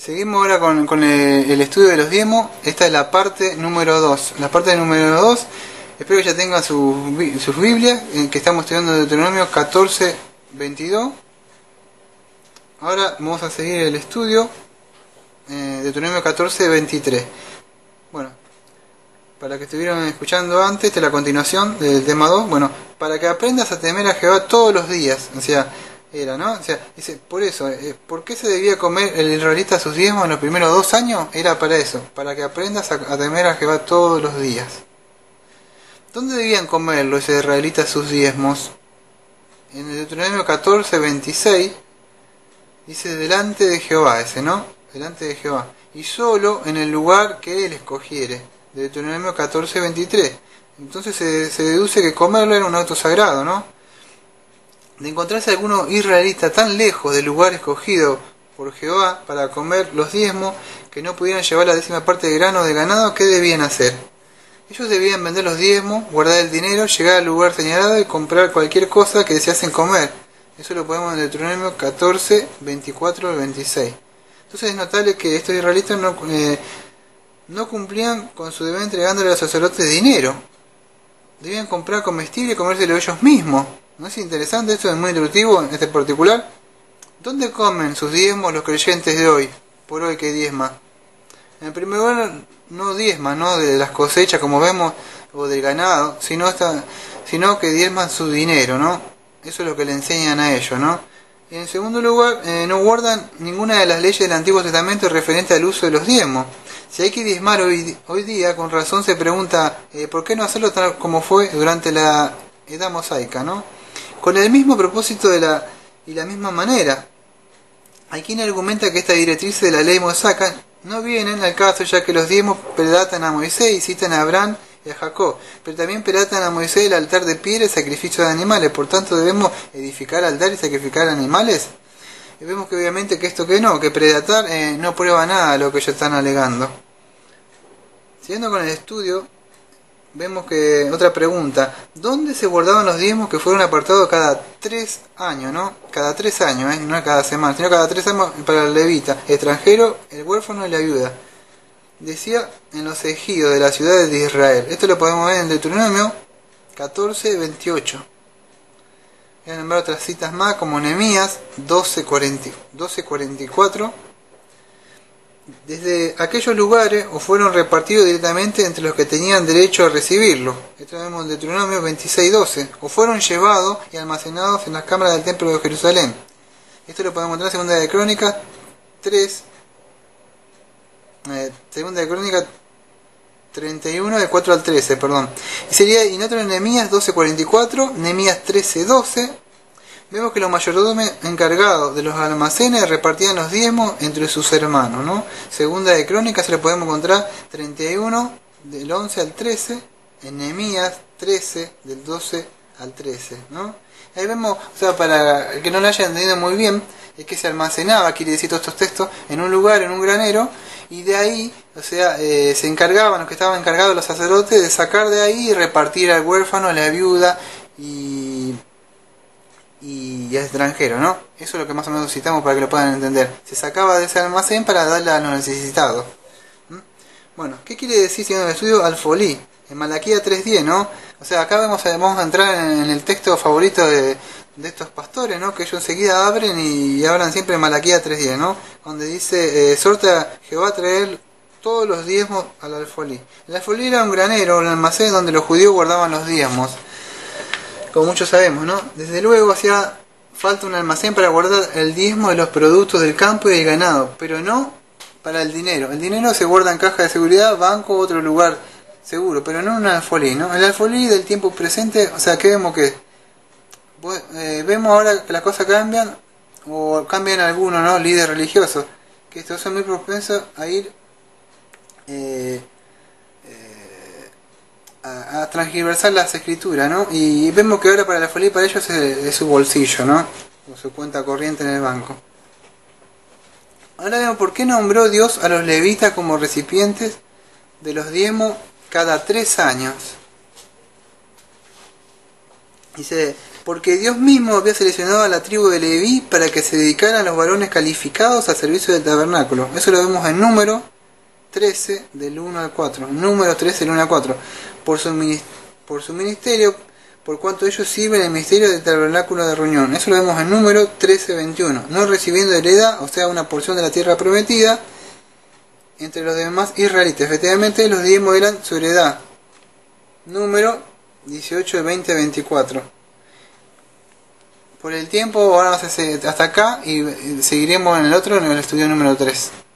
Seguimos ahora con el estudio de los diezmos. Esta es la parte número 2. La parte número 2, espero que ya tengan sus Biblias, que estamos estudiando Deuteronomio 14, 22. Ahora vamos a seguir el estudio, Deuteronomio 14, 23. Bueno, para que estuvieron escuchando antes, esta es la continuación del tema 2. Bueno, para que aprendas a temer a Jehová todos los días. O sea, era, ¿no? O sea, dice, por eso, ¿por qué se debía comer el israelita sus diezmos en los primeros 2 años? Era para eso, para que aprendas a temer a Jehová todos los días. ¿Dónde debían comer los israelitas sus diezmos? En el Deuteronomio 14, 26, dice delante de Jehová, ese, ¿no? Delante de Jehová. Y solo en el lugar que él escogiere. Deuteronomio 14, 23. Entonces se deduce que comerlo era un acto sagrado, ¿no? De encontrarse algunos israelitas tan lejos del lugar escogido por Jehová para comer los diezmos, que no pudieran llevar la 10ª parte de grano de ganado, ¿qué debían hacer? Ellos debían vender los diezmos, guardar el dinero, llegar al lugar señalado y comprar cualquier cosa que deseasen comer. Eso lo podemos en Deuteronomio 14, 24 al 26. Entonces es notable que estos israelitas no cumplían con su deber entregándole a los sacerdotes dinero. Debían comprar comestible y comérselo ellos mismos. ¿No es interesante? Esto es muy instructivo en este particular. ¿Dónde comen sus diezmos los creyentes de hoy? Por hoy que diezma. En primer lugar, no diezma, no de las cosechas como vemos, o del ganado, sino que diezman su dinero, ¿no? Eso es lo que le enseñan a ellos, ¿no? Y en segundo lugar, no guardan ninguna de las leyes del Antiguo Testamento referente al uso de los diezmos. Si hay que diezmar hoy día, con razón se pregunta, ¿por qué no hacerlo tal como fue durante la edad mosaica, ¿no? Con el mismo propósito y la misma manera. Hay quien argumenta que estas directrices de la ley mosaica no vienen al caso, ya que los diezmos predatan a Moisés y citan a Abraham y a Jacob, pero también predatan a Moisés el altar de piedra y sacrificio de animales. Por tanto, debemos edificar altar y sacrificar animales. Y vemos que obviamente que esto que predatar no prueba nada a lo que ellos están alegando. Siguiendo con el estudio, vemos que otra pregunta: ¿dónde se guardaban los diezmos que fueron apartados cada 3 años, ¿no? Cada 3 años, no cada semana, sino cada 3 años para el levita, el extranjero, el huérfano y la viuda. Decía, en los ejidos de las ciudades de Israel. Esto lo podemos ver en Deuteronomio 14, 28. Voy a nombrar otras citas más, como Nehemías 12, 44. Desde aquellos lugares o fueron repartidos directamente entre los que tenían derecho a recibirlo. Esto lo vemos en Deuteronomio 26, 12. O fueron llevados y almacenados en las cámaras del templo de Jerusalén. Esto lo podemos encontrar en Segunda de Crónicas 3. Segunda de Crónicas 31, de 4 al 13, perdón. Y sería, y en otro, en Nehemías 12, 44, Nehemías 13, 12. Vemos que los mayordomos encargados de los almacenes repartían los diezmos entre sus hermanos, ¿no? Segunda de Crónicas se lo podemos encontrar 31, del 11 al 13, en Nehemías 13, del 12 al 13, ¿no? Ahí vemos, o sea, para el que no lo haya entendido muy bien, es que se almacenaba, quiere decir, todos estos textos, en un lugar, en un granero, y de ahí, o sea, se encargaban, los que estaban encargados los sacerdotes, de sacar de ahí y repartir al huérfano, a la viuda y al extranjero, ¿no? Eso es lo que más o menos citamos para que lo puedan entender. Se sacaba de ese almacén para darle a los necesitados. Bueno, ¿qué quiere decir, siguiendo el estudio, alfolí? En Malaquía 3.10, ¿no? O sea, acá vamos a entrar en el texto favorito de estos pastores, ¿no? Que ellos enseguida abren y hablan siempre en Malaquía 3.10, ¿no? Donde dice, exhorta Jehová a traer todos los diezmos al alfolí. El alfolí era un granero, un almacén donde los judíos guardaban los diezmos. Como muchos sabemos, ¿no? Desde luego hacía falta un almacén para guardar el diezmo de los productos del campo y del ganado, pero no para el dinero. El dinero se guarda en caja de seguridad, banco, otro lugar seguro, pero no en un alfolí, ¿no? El alfolí del tiempo presente, o sea, ¿qué vemos que? Vemos ahora que las cosas cambian, o cambian algunos, ¿no? Líderes religiosos, que estos son muy propensos a ir a transgiversar las escrituras, ¿no? Y vemos que ahora para la alfolí para ellos es su bolsillo, ¿no? O su cuenta corriente en el banco. Ahora vemos por qué nombró Dios a los levitas como recipientes de los diezmos cada 3 años. Dice, porque Dios mismo había seleccionado a la tribu de Leví para que se dedicaran los varones calificados al servicio del tabernáculo. Eso lo vemos en Número 13 del 1 al 4. Número 13 del 1 al 4. Por su ministerio, por cuanto ellos sirven el ministerio del tabernáculo de reunión. Eso lo vemos en Número 13, 21. No recibiendo heredad, o sea, una porción de la tierra prometida, entre los demás israelitas. Efectivamente, los diezmos eran su heredad. Número 18, 20, 24. Por el tiempo, ahora vamos a hacer hasta acá y seguiremos en el otro, en el estudio número 3.